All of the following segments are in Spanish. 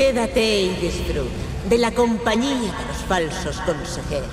Quédate y disfruta de la compañía de los falsos consejeros.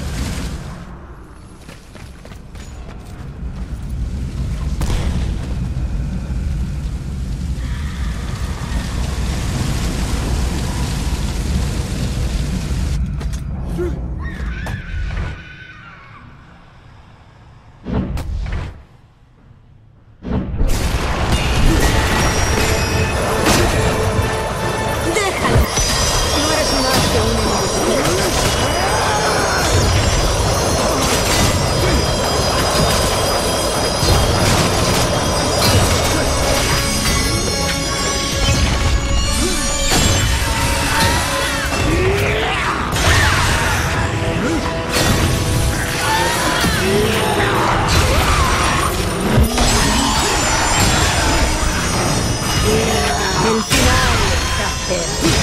El final está cerca.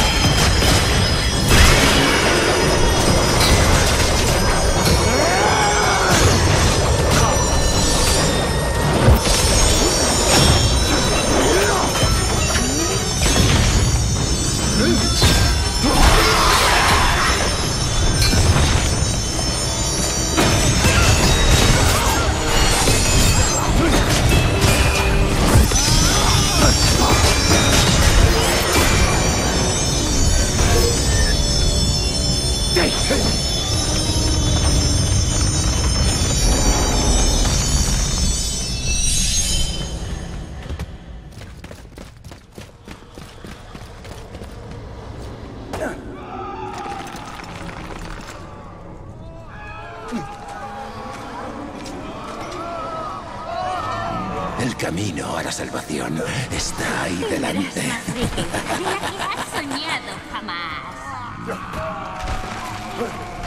El camino a la salvación está ahí delante. Más rica de la que has soñado jamás.